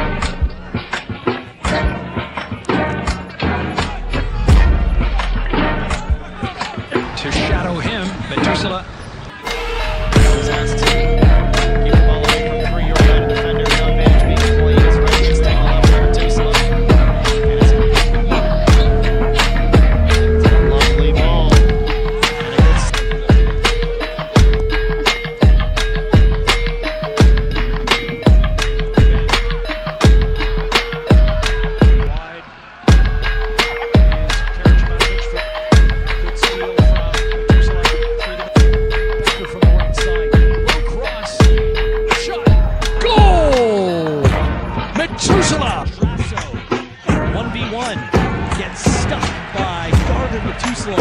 To shadow him, Metusala. Keep the ball away from the 3-yard line of defender. No advantage being played as right against the left for Metusala. It's a lovely ball. Metusala! 1v1 gets stuck by Garven Metusala.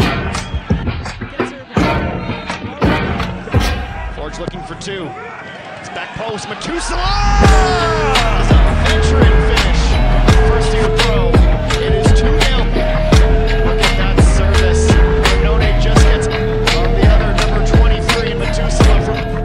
Forge looking for two. It's back post. Metusala! Veteran finish. First year pro. It is 2-0. Look at that service. None just gets on the other number 23. Metusala from.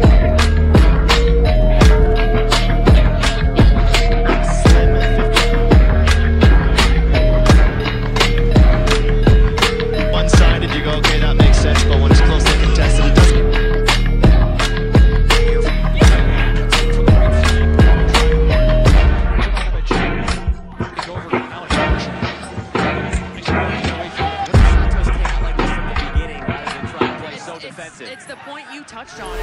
It's the point you touched on.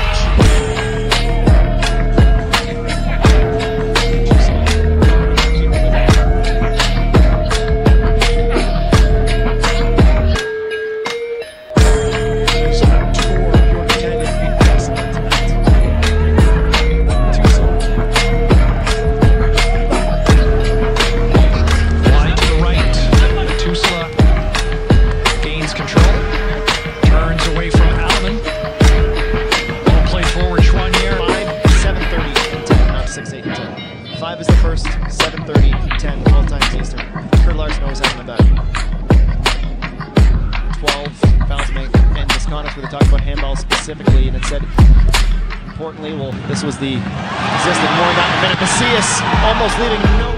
Wide to the right, Metusala gains control, turns away from Allen. Ball played forward, Schwanier. 7:30 and 10, not 6, 8, and 10. 5 is the first, 7:30, 10, 12 times Eastern. Kurt Larson always has my back. 12 fouls to make, and misconduct where they talked about handball specifically, and it said, importantly, well, this was the existed more than that in a minute. Macias almost leaving no.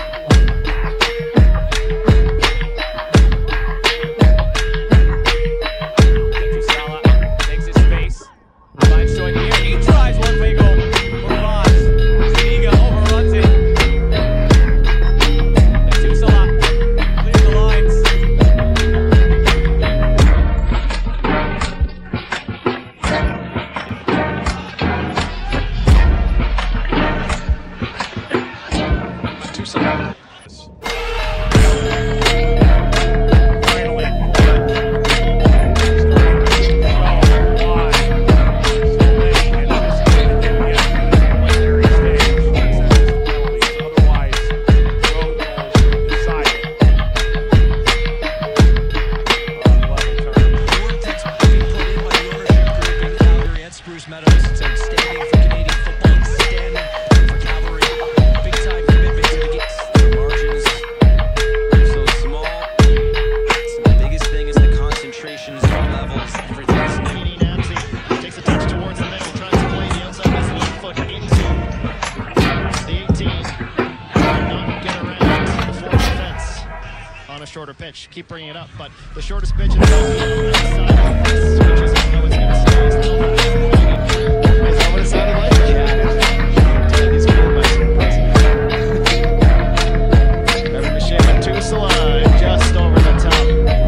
Standing for Canadian football, standing for Cavalry. Big time commitment to the game. The margins are so small. So the biggest thing is the concentrations, the levels, everything's new. Nancy takes a touch towards the middle, tries to play the outside with his left foot into the 18. Not get around the forward defense on a shorter pitch. Keep bringing it up, but the shortest pitch is the side. Switches on how it's going to stay. Is that what it sounded like? These quarterbacks are impressive. Garven Metusala just over the top.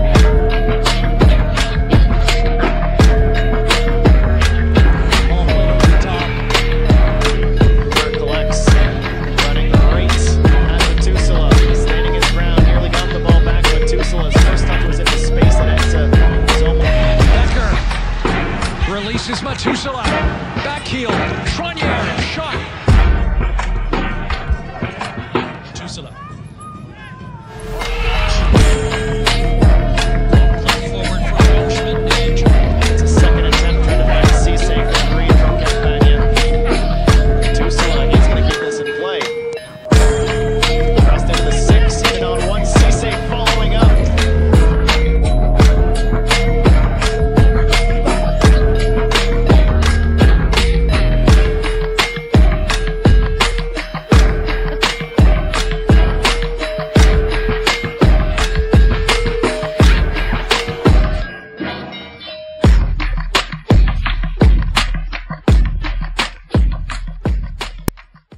All the way over the top. Hoover collects, running great at Metusala. Standing his ground, nearly got the ball back. Metusala's first touch was into space and into zone. Becker releases Metusala. Back heel. Schwanier shot. Metusala.